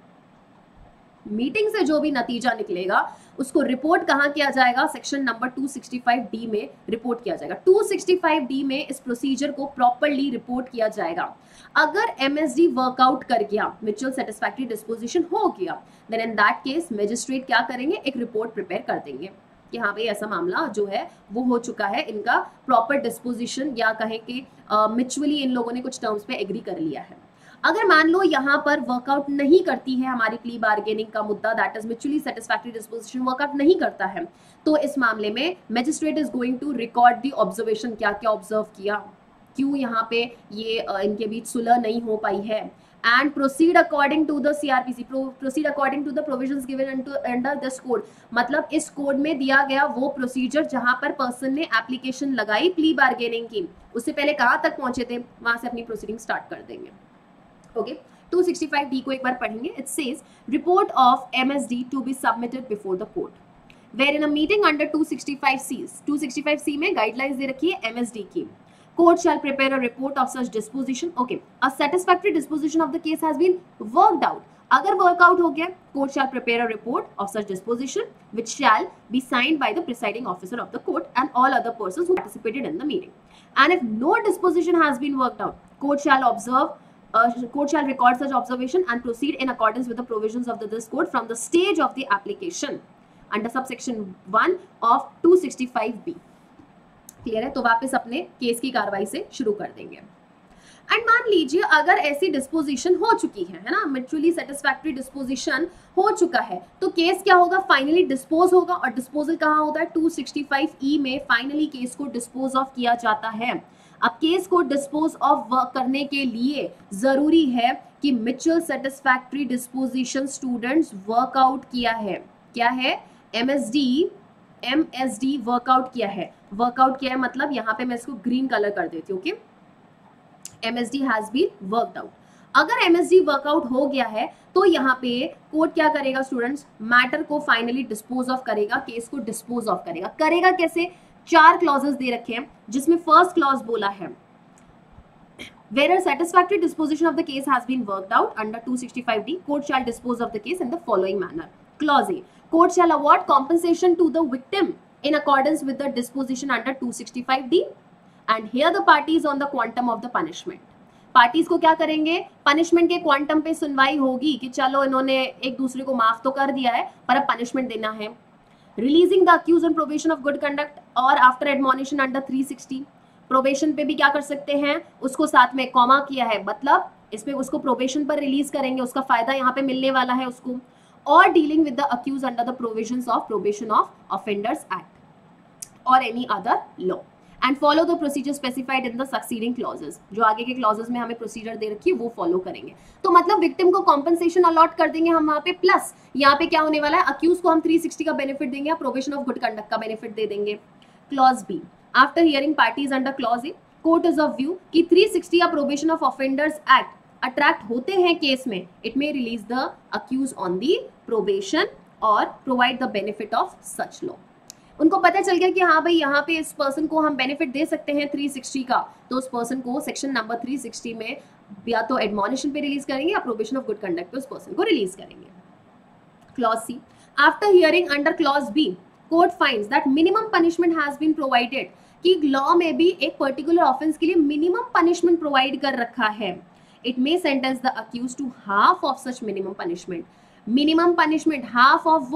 मीटिंग से जो भी नतीजा निकलेगा उसको रिपोर्ट कहाँ किया जाएगा, section number two sixty five D में रिपोर्ट किया जाएगा। टू सिक्सटी फाइव डी में इस प्रोसीजर को प्रॉपर्ली रिपोर्ट किया जाएगा। अगर एमएसडी वर्कआउट कर गया, म्यूचुअल सेटिस्फैक्टरी डिस्पोजिशन हो गया, then in that case magistrate क्या करेंगे, एक रिपोर्ट प्रिपेयर कर देंगे कि हाँ भाई ऐसा मामला जो है वो हो चुका है, इनका प्रॉपर डिस्पोजिशन या कहें कि म्यूचुअली इन लोगों ने कुछ टर्म्स पे एग्री कर लिया है। अगर मान लो यहाँ पर वर्कआउट नहीं करती है हमारी प्ली बार्गेनिंग का मुद्दा, that is mutually satisfactory disposition workout नहीं करता है, तो इस मामले में magistrate is going to record the observation, क्या क्या ऑब्जर्व किया, क्यों यहाँ पे ये इनके बीच सुलह नहीं हो पाई है, and proceed according to the CrPC, proceed according to the provisions given under this code. मतलब इस कोड में दिया गया वो प्रोसीजर जहां पर पर्सन ने एप्लीकेशन लगाई प्ली बार्गेनिंग की, उससे पहले कहाँ तक पहुंचे थे, वहां से अपनी प्रोसीडिंग स्टार्ट कर देंगे। Okay, two sixty five D को एक बार पढ़ेंगे। It says report of MSD to be submitted before the court, where in a meeting under two sixty five C, two sixty five C में गाइडलाइंस दे रखी है एमएसडी की। Court shall prepare a report of such disposition. Okay, a satisfactory disposition of the case has been worked out. अगर workout हो गया, court shall prepare a report of such disposition, which shall be signed by the presiding officer of the court and all other persons who participated in the meeting. And if no disposition has been worked out, court shall observe, uh, court shall record such observation and proceed in accordance with the provisions of the, this code from the stage of the application under subsection one of two sixty five B. Clear है, तो वापस अपने केस की कार्रवाई से शुरू कर देंगे। एंड मान लीजिए अगर ऐसी डिस्पोजिशन हो चुकी है, है ना, म्यूचुअली सेटिस्फैक्टरी डिस्पोजिशन हो चुका है, तो केस क्या होगा, फाइनली डिस्पोज होगा। और डिस्पोजल कहाँ होता है, टू सिक्सटी फाइव ई में फाइनली केस को डिस्पोज ऑफ किया जाता है। अब केस को डिस्पोज ऑफ करने के लिए जरूरी है कि mutual satisfactory disposition students workout किया है। क्या है, एमएसडी एमएसडी वर्कआउट किया है। वर्कआउट किया है मतलब यहाँ पे मैं इसको ग्रीन कलर कर देती हूँ, okay, MSD has been worked out. अगर एमएसडी वर्कआउट हो गया है तो यहाँ पे कोर्ट क्या करेगा स्टूडेंट्स, मैटर को फाइनली डिस्पोज ऑफ करेगा, केस को डिस्पोज ऑफ करेगा। करेगा कैसे, चार क्लॉजेस दे रखे हैं, जिसमें फर्स्ट क्लॉज बोला है where a satisfactory disposition of the case has been worked out under two sixty five D, court shall dispose of the case in the following manner. Clause A, court shall award compensation to the victim in accordance with the disposition under two sixty five D and here the parties on the quantum of the punishment. Parties को क्या करेंगे, पनिशमेंट के क्वांटम पे सुनवाई होगी कि चलो इन्होंने एक दूसरे को माफ तो कर दिया है पर अब पनिशमेंट देना है। Releasing the accuse on probation of good conduct or after admonition under three sixty, probation पे भी क्या कर सकते हैं, उसको साथ में कॉमा किया है, मतलब इसमें उसको प्रोबेशन पर रिलीज करेंगे, उसका फायदा यहाँ पे मिलने वाला है उसको। और dealing with the accuse under the provisions of probation of offenders act और any other law and follow the procedure specified in the succeeding clauses. जो आगे के क्लॉजेस में हमें प्रोसीजर दे रखी है वो फॉलो करेंगे। तो मतलब विक्टिम को कॉम्पनसेशन अलॉट कर देंगे हम वहाँ पे, प्लस यहाँ पे क्या होने वाला है, अक्यूज को हम थ्री सिक्सटी का बेनिफिट देंगे या प्रोबेशन ऑफ गुड कंडक्ट का बेनिफिट दे देंगे। Clause B, after hearing parties under clause A, court is of view कि थ्री सिक्सटी या probation of offenders act attract होते हैं केस में, it may release the accuse on the probation और provide the benefit of such law. उनको पता चल गया कि हाँ भाई यहाँ पे इस पर्सन को हम बेनिफिट दे सकते हैं थ्री सिक्सटी का, तो उस पर्सन को सेक्शन नंबर थ्री सिक्सटी में या तो एडमोनिशन पे रिलीज करेंगे या प्रोबेशन ऑफ गुड कंडक्ट पे उस पर्सन को रिलीज करेंगे। Clause C, after hearing under clause B, court finds that minimum punishment has been provided, कि लॉ में भी एक पर्टिकुलर ऑफेंस के लिए मिनिमम पनिशमेंट प्रोवाइड कर रखा है। It may sentence the accuse to half of such minimum punishment. Minimum punishment half of what,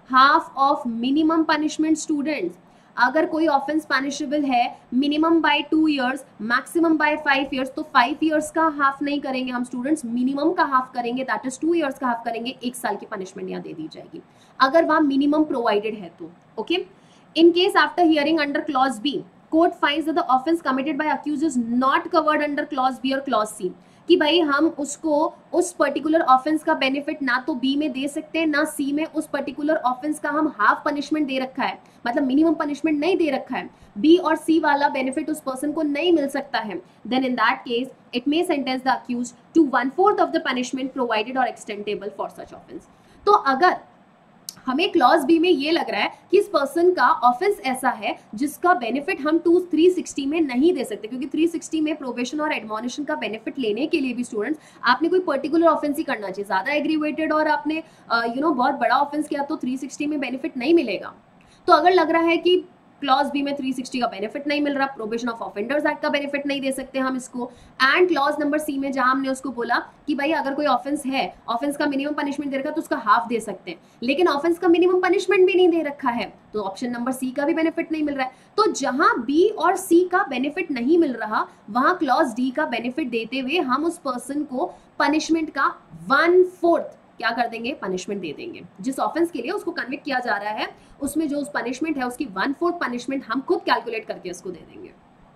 half of minimum punishment students. अगर कोई ऑफेंस पनिशेबल है minimum by two years maximum by five years, तो फाइव इयर्स का हाफ नहीं करेंगे हम स्टूडेंट्स, मिनिमम का हाफ करेंगे, दैट इज टू इयर्स का हाफ करेंगे, एक साल की पनिशमेंट यहाँ दे दी जाएगी अगर वहां मिनिमम प्रोवाइडेड है तो। Okay, in case after hearing under clause B court finds that the offence committed by accused is not covered under clause B और क्लॉज सी, कि भाई हम उसको उस पर्टिकुलर ऑफेंस का बेनिफिट ना तो बी में दे सकते हैं ना सी में, उस पर्टिकुलर ऑफेंस का हम हाफ पनिशमेंट दे रखा है, मतलब मिनिमम पनिशमेंट नहीं दे रखा है, बी और सी वाला बेनिफिट उस पर्सन को नहीं मिल सकता है, then in that case it may sentence the accused to one fourth of the punishment provided और एक्सटेंडेबल फॉर सच ऑफेंस। तो अगर हमें क्लॉज बी में ये लग रहा है कि इस पर्सन का ऑफेंस ऐसा है जिसका बेनिफिट हम टू थ्री सिक्सटी में नहीं दे सकते, क्योंकि थ्री सिक्सटी में प्रोबेशन और एडमोनिशन का बेनिफिट लेने के लिए भी स्टूडेंट्स आपने कोई पर्टिकुलर ऑफेंस ही करना चाहिए, ज्यादा एग्रीवेटेड और आपने यू नो बहुत बड़ा ऑफेंस किया तो थ्री सिक्सटी में बेनिफिट नहीं मिलेगा। तो अगर लग रहा है कि क्लॉज बी में थ्री सिक्सटी का बेनिफिट नहीं मिल रहा, प्रोबेशन ऑफ ऑफेंडर्स एक्ट का बेनिफिट नहीं दे सकते हम इसको, एंड क्लॉज नंबर सी में जहां हमने उसको बोला कि भाई अगर कोई ऑफेंस है, ऑफेंस का मिनिमम पनिशमेंट दे रखा है तो उसका हाफ दे सकते हैं, लेकिन ऑफेंस का मिनिमम पनिशमेंट भी नहीं दे रखा है तो ऑप्शन नंबर सी का भी बेनिफिट नहीं मिल रहा है। तो जहां बी और सी का बेनिफिट नहीं मिल रहा वहां क्लॉज डी का बेनिफिट देते हुए हम उस पर्सन को पनिशमेंट का वन फोर्थ क्या कर देंगे, पनिशमेंट दे देंगे। जिस ऑफेंस के लिए उसको कन्विक्ट किया जा रहा है उसमें जो उस पनिशमेंट है उसकी वन फोर्थ पनिशमेंट हम खुद कैलकुलेट करके उसको दे देंगे।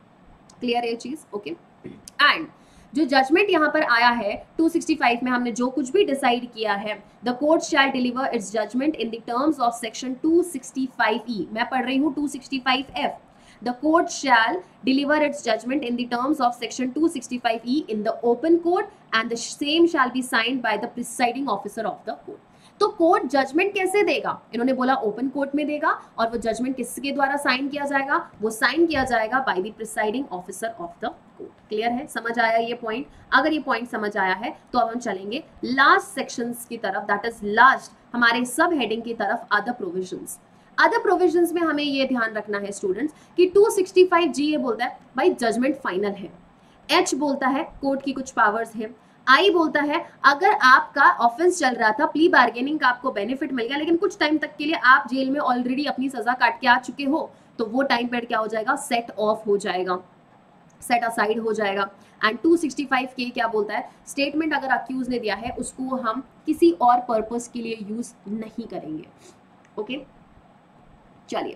क्लियर है ये चीज? ओके, एंड जो जजमेंट यहाँ पर आया है टू सिक्सटी फाइव में हमने जो कुछ भी डिसाइड किया है, the court shall deliver its judgment in the terms of section two sixty five E. मैं पढ़ रही हूँ two sixty five F. The court shall deliver its judgment in the terms of section two sixty-five E in the open court and the same shall be signed by the presiding officer of the court. तो कोर्ट जजमेंट कैसे देगा? इन्होंने बोला ओपन कोर्ट में देगा, और वो जजमेंट किसके द्वारा साइन किया जाएगा? वो साइन किया जाएगा by the presiding officer of the court. Clear है? समझ आया ये पॉइंट? अगर ये पॉइंट समझ आया है तो अब हम चलेंगे लास्ट सेक्शंस की तरफ, दैट इज लास्ट हमारे सब हेडिंग की तरफ, अदर प्रोविजंस। अदर प्रोविजंस में हमें ये ध्यान रखना है स्टूडेंट्स कि टू सिक्सटी फाइव जी ये बोलता है भाई जजमेंट फाइनल है, एच बोलता है कोर्ट की कुछ पावर्स है, आई बोलता है अगर आपका ऑफेंस चल रहा था, प्ली बार्गेनिंग का आपको बेनिफिट मिल गया, लेकिन कुछ टाइम तक के लिए आप जेल में ऑलरेडी अपनी सजा काट के आ चुके हो, तो वो टाइम पीरियड क्या हो जाएगा? सेट ऑफ हो जाएगा, सेट असाइड हो जाएगा। एंड टू सिक्सटी फाइव के क्या बोलता है? स्टेटमेंट अगर अक्यूज ने दिया है उसको हम किसी और पर्पस के लिए यूज नहीं करेंगे। Okay okay? चलिए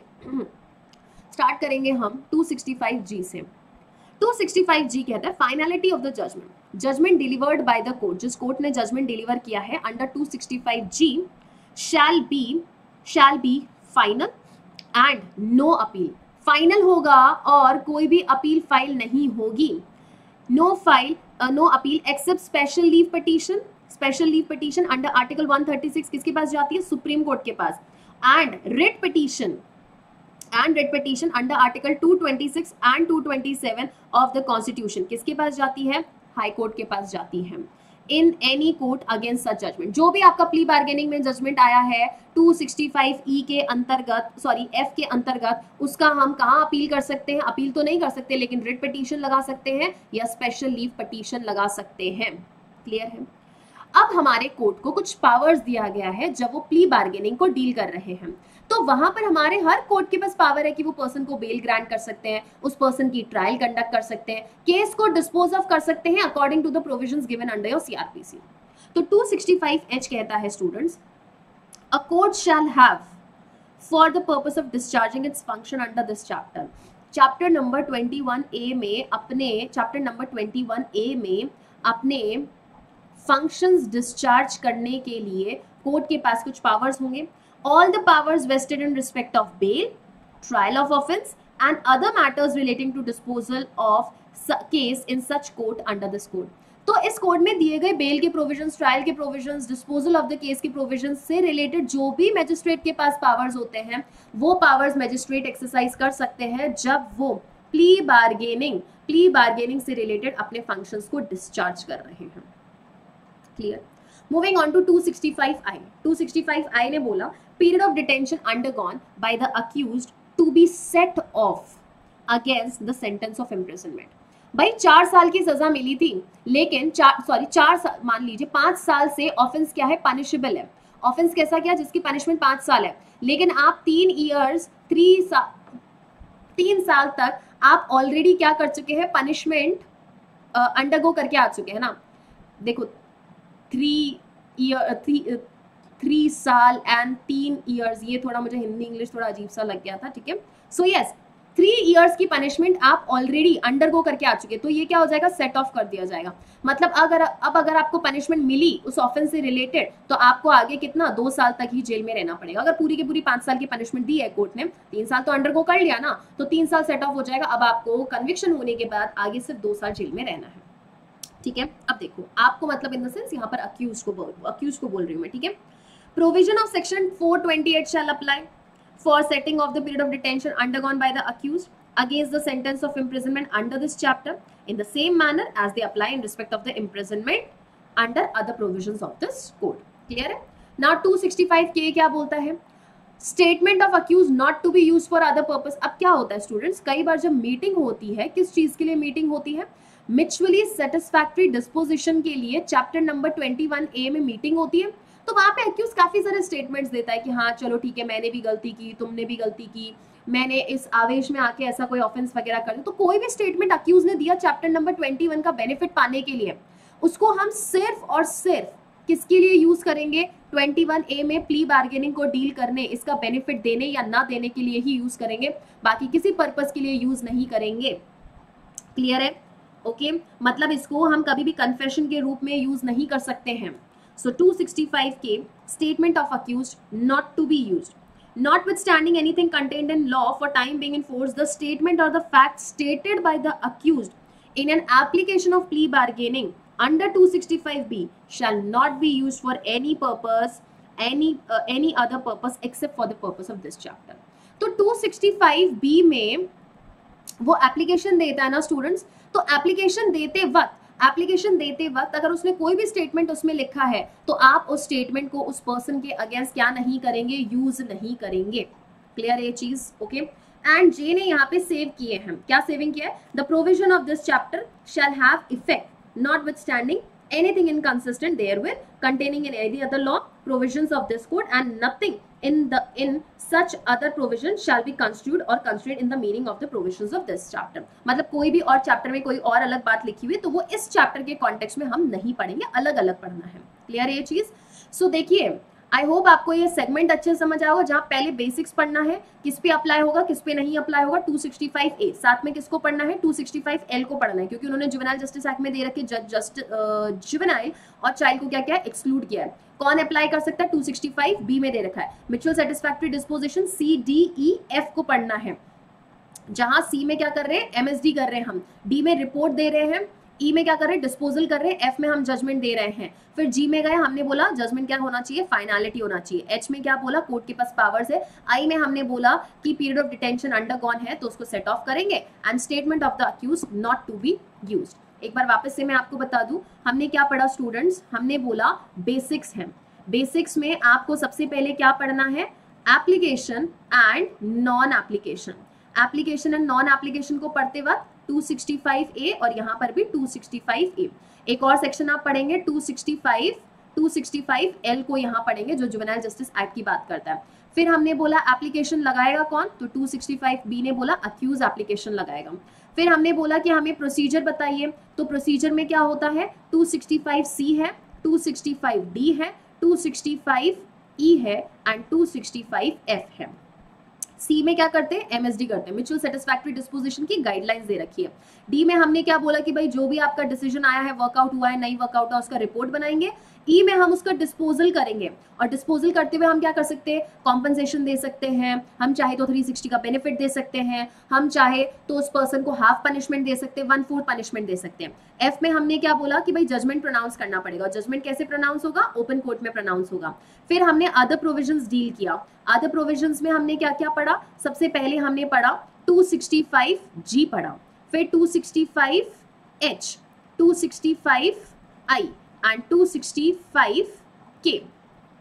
स्टार्ट करेंगे हम टू सिक्सटी फाइव जी से। टू सिक्सटी फाइव जी कहता है finality of the judgment, judgment delivered by the court, जिस कोर्ट ने जजमेंट डिलीवर किया है under two sixty five G shall be shall be final and no appeal. Final होगा और कोई भी अपील फाइल नहीं होगी। No file no appeal except special leave petition. Special leave petition under article one thirty six किसके पास जाती है? सुप्रीम कोर्ट के पास। and writ petition and writ petition under article two twenty six and two twenty seven of the constitution किसके पास जाती है? हाई कोर्ट के पास जाती है। in any court against such judgment, जो भी आपका प्ली बार्गेनिंग में जजमेंट आया है टू सिक्सटी फाइव ई के अंतर्गत, सॉरी एफ के अंतर्गत, उसका हम कहाँ अपील कर सकते हैं? अपील तो नहीं कर सकते, लेकिन रिट पिटीशन लगा सकते हैं या स्पेशल लीव पिटीशन लगा सकते हैं। क्लियर है? अब हमारे कोर्ट को कुछ पावर्स दिया गया है जब वो प्ली बार्गेनिंग को डील कर रहे हैं, तो वहां पर हमारे हर कोर्ट के पास पावर है कि वो पर्सन को बेल ग्रांट कर सकते हैं, उस पर्सन की ट्रायल कंडक्ट कर सकते हैं, केस को डिस्पोज ऑफ कर सकते हैं according to the provisions given under your CrPC. तो टू सिक्सटी फाइव एच कहता है students, a court shall have for the purpose of discharging its function under this chapter. Chapter number twenty one A में अपने chapter number twenty one A में अपने फंक्शंस डिस्चार्ज करने के लिए कोर्ट के पास कुछ पावर्स होंगे। All the powers vested in respect of bail, trial of offence and other matters relating to disposal of case in such court under this code. तो इस कोड में दिए गए बेल के प्रोविजंस, ट्रायल के provisions, disposal of the case के प्रोविजंस से रिलेटेड जो भी मैजिस्ट्रेट के पास पावर्स होते हैं, वो पावर्स मैजिस्ट्रेट एक्सरसाइज कर सकते हैं जब वो प्ली बार्गेनिंग प्ली बार्गेनिंग से रिलेटेड अपने फंक्शंस को डिस्चार्ज कर रहे हैं। Clear? Moving on to two sixty five I. Two sixty five I ने बोला period of detention undergone by the accused to be set off against the sentence of imprisonment. भाई चार साल की सजा मिली थी, लेकिन चार सॉरी चार साल मान लीजिए पांच साल से ऑफेंस क्या है? पनिशेबल है, ऑफेंस कैसा किया जिसकी पनिशमेंट पांच साल है, लेकिन आप तीन ईयर्स थ्री सा, तीन साल तक आप ऑलरेडी क्या कर चुके हैं, पनिशमेंट अंडरगो uh, करके आ चुके हैं ना। देखो थ्री ईयर थ्री थ्री साल एंड तीन ईयर्स, ये थोड़ा मुझे हिंदी इंग्लिश थोड़ा अजीब सा लग गया था, ठीक है। सो यस, थ्री इयर्स की पनिशमेंट आप ऑलरेडी अंडरगो करके आ चुके, तो ये क्या हो जाएगा, सेट ऑफ कर दिया जाएगा। मतलब अगर अब अगर आपको पनिशमेंट मिली उस ऑफेंस से रिलेटेड, तो आपको आगे कितना, दो साल तक ही जेल में रहना पड़ेगा। अगर पूरी की पूरी पांच साल की पनिशमेंट दी है कोर्ट ने, तीन साल तो अंडरगो कर लिया ना, तो तीन साल सेट ऑफ हो जाएगा। अब आपको कन्विक्शन होने के बाद आगे सिर्फ दो साल जेल में रहना है, ठीक है। अब देखो आपको मतलब इन द सेंस यहाँ पर अक्यूज को बोल अक्यूज को बोल रही हूँ मैं, ठीक है। Provision of section four twenty eight shall apply for setting of the period of detention undergone by the accused against the sentence of imprisonment under this chapter in the same manner as they apply in respect of the imprisonment under other provisions of this code. Clear है? Now two sixty-five K क्या बोलता है, statement of accused not to be used for other purpose। अब क्या होता है स्टूडेंट्स, कई बार जब मीटिंग होती है, किस चीज के लिए मीटिंग होती है, म्यूचुअली सेटिस्फैक्ट्री डिस्पोजिशन के लिए chapter number twenty one A में मीटिंग होती है। तो वहां पे एक्यूज काफी सारे स्टेटमेंट्स देता है कि हाँ चलो ठीक है, मैंने भी गलती की, तुमने भी गलती की, मैंने इस आवेश में आके ऐसा कोई ऑफेंस वगैरह कर दिया। तो कोई भी स्टेटमेंट एक्यूज ने दिया चैप्टर नंबर ट्वेंटी वन का बेनिफिट पाने के लिए, उसको हम सिर्फ और सिर्फ किसके लिए यूज करेंगे, ट्वेंटी वन ए में प्ली बार्गेनिंग को डील करने, इसका बेनिफिट देने या ना देने के लिए ही यूज करेंगे, बाकी किसी पर्पस के लिए यूज नहीं करेंगे। क्लियर है? Okay okay? मतलब इसको हम कभी भी कन्फेशन के रूप में यूज नहीं कर सकते हैं। So two sixty-five K, statement of accused not to be used. Notwithstanding anything contained in law for time being enforced, the statement or the facts stated by the accused in an application of plea bargaining under two sixty-five B shall not be used for any purpose, any uh, any other purpose except for the purpose of this chapter. तो two sixty-five B में वो एप्लीकेशन देता है ना स्टूडेंट्स, तो एप्लीकेशन देते वक्त एप्लीकेशन देते वक्त अगर उसने कोई भी स्टेटमेंट उसमें लिखा है, तो आप उस स्टेटमेंट को उस पर्सन के अगेंस्ट क्या नहीं करेंगे, यूज नहीं करेंगे। क्लियर है ये चीज? ओके। एंड जे ने यहाँ पे सेव किए हैं, क्या सेविंग किया है, the provision of this chapter shall have effect notwithstanding anything inconsistent therewith containing in any other law provisions of this code and nothing in the in such other provision shall be construed or constrained in the meaning of the provisions of this chapter। मतलब कोई भी और चैप्टर में कोई और अलग बात लिखी हुई तो वो इस चैप्टर के कॉन्टेक्स्ट में हम नहीं पढ़ेंगे, अलग अलग पढ़ना है। क्लियर है ये चीज? सो so, देखिए आई होप आपको ये सेगमेंट अच्छे समझ आएगा, जहाँ पहले बेसिक्स पढ़ना है, किस पे अप्लाई होगा किस पे नहीं अप्लाई होगा, टू सिक्सटी फाइव ए, साथ में किसको पढ़ना है, टू सिक्सटी फाइव एल को पढ़ना है, क्योंकि उन्होंने जुवेनाइल जस्टिस एक्ट में दे रखे जस्ट जुवेनाइल और चाइल्ड को क्या क्या एक्सक्लूड किया है। कौन अप्लाई कर सकता है, टू सिक्सटी फाइव बी में दे रखा है mutual satisfactory disposition, C D E F को पढ़ना है, जहां सी में क्या कर रहे हैं, एमएसडी कर रहे हैं हम, डी में रिपोर्ट दे रहे हैं, ई में क्या कर रहे हैं, डिस्पोजल कर रहे हैं, एफ में हम जजमेंट दे रहे हैं। फिर जी में गए, हमने बोला जजमेंट क्या होना चाहिए, फाइनलिटी होना चाहिए। एच में क्या बोला, कोर्ट के पास पावर्स है। आई में हमने बोला कि पीरियड ऑफ डिटेंशन अंडरगॉन है तो उसको सेट ऑफ करेंगे and statement of the accuse not to be used. एक बार वापस से मैं आपको बता दूं, हमने क्या पढ़ा स्टूडेंट्स, हमने बोला बेसिक्स है। बेसिक्स में आपको सबसे पहले क्या पढ़ना है, application and non application. Application and non application को पढ़ते वक्त टू सिक्सटी फाइव ए और यहाँ पर भी टू सिक्सटी फाइव ए। एक और सेक्शन आप पढ़ेंगे two sixty five two sixty five L को यहाँ पढ़ेंगे जो जुवेनाइल जस्टिस एक्ट की बात करता है। फिर हमने बोला एप्लीकेशन लगाएगा कौन, तो टू सिक्सटी फाइव बी ने बोला अक्यूज एप्लीकेशन लगाएगा। फिर हमने बोला कि हमें प्रोसीजर बताइए, तो प्रोसीजर में क्या होता है, टू सिक्सटी फाइव सी है, टू सिक्सटी फाइव डी है, टू सिक्सटी फाइव ई है and two sixty five F है। सी में क्या करते हैं, एमएसडी करते हैं, म्यूचुअल सेटिस्फैक्ट्री डिस्पोजिशन की गाइडलाइंस दे रखी है। डी में हमने क्या बोला कि भाई जो भी आपका डिसीजन आया है, वर्कआउट हुआ है नहीं वर्कआउट हुआ, उसका रिपोर्ट बनाएंगे। ई में हम उसका डिस्पोजल करेंगे और डिस्पोजल करते हुए हम क्या कर सकते हैं, कॉम्पनसेशन दे सकते हैं, हम चाहे तो थ्री सिक्सटी का बेनिफिट दे सकते हैं, हम चाहे तो उस पर्सन को हाफ पनिशमेंट दे सकते हैं, वन फोर्थ पनिशमेंट दे सकते हैं। एफ में हमने क्या बोला कि भाई जजमेंट प्रोनाउंस करना पड़ेगा, जजमेंट कैसे प्रोनाउंस होगा, ओपन कोर्ट में प्रोनाउंस होगा। फिर हमने अदर प्रोविजंस डील किया। अदर प्रोविजंस में हमने क्या क्या पढ़ा, सबसे पहले हमने पढ़ा टू सिक्सटी फाइव जी पढ़ा, फिर two sixty five H, two sixty five I and two sixty five K.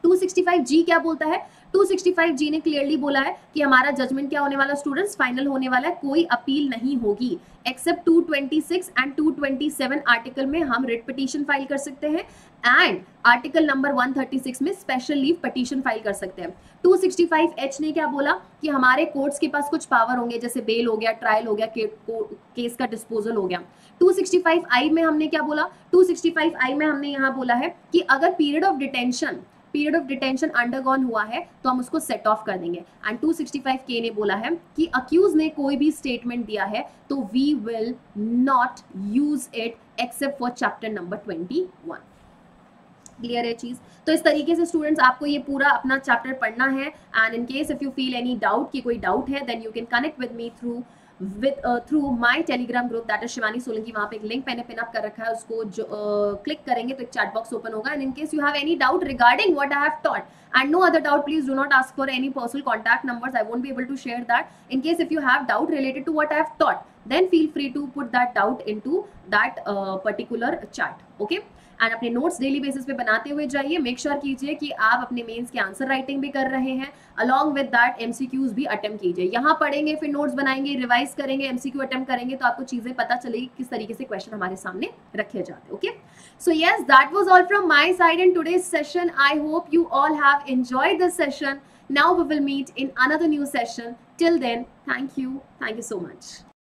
Two sixty five G क्या बोलता है? टू सिक्सटी फाइव जी ने क्लियरली बोला है कि हमारा जजमेंट क्या होने वाला स्टूडेंट्स, फाइनल होने वाला है, कोई अपील नहीं होगी except two twenty six and two twenty seven article में हम रिट पिटीशन फाइल कर सकते हैं and article number one thirty six में स्पेशल लीव पिटीशन फाइल कर सकते हैं। टू सिक्सटी फाइव एच ने क्या बोला कि हमारे कोर्ट्स के पास कुछ पावर होंगे, जैसे बेल हो गया, ट्रायल हो गया, के, केस का डिस्पोजल हो गया। टू सिक्सटी फाइव आई में हमने क्या बोला? टू सिक्सटी फाइव आई में हमने यहाँ बोला है कि अगर period of detention period of detention undergone हुआ है तो हम उसको सेट ऑफ कर देंगे। एंड टू सिक्सटी फाइव के ने बोला है कि अक्यूज ने कोई भी स्टेटमेंट दिया है तो we will not use it except for chapter number twenty one. Clear है चीज? तो इस तरीके से स्टूडेंट्स आपको ये पूरा अपना चैप्टर पढ़ना है and in case if you feel any doubt कि कोई डाउट है then you can connect with me through with uh, through my telegram group that is Shivani Solanki. वहाँ पे एक लिंक मैंने पिन अप कर रखा है, उसको जो क्लिक uh, करेंगे तो एक चैट बॉक्स ओपन होगा। And in case you have any doubt regarding what I have taught and no other doubt, please do not ask for any personal contact numbers, I won't be able to share that. In case if you have doubt related to what I have taught then feel free to put that doubt into that uh, particular chat, okay? And अपने नोट्स डेली बेसिस पे बनाते हुए जाइए। मेक श्योर कीजिए कि आप अपने मेंस के आंसर राइटिंग भी कर रहे हैं, अलॉन्ग विद दैट एमसीक्यूज भी अटेम्प्ट कीजिए। यहाँ पढ़ेंगे, फिर नोट्स बनाएंगे, रिवाइज करेंगे, एमसीक्यू अटेम्प्ट करेंगे तो आपको चीजें पता चलेगी किस तरीके से क्वेश्चन हमारे सामने रखे जाते हैं। Okay, so yes, that was all from my side in today's session. I hope you all have enjoyed this session. Now we will meet in another new session. Till then, thank you, thank you so much.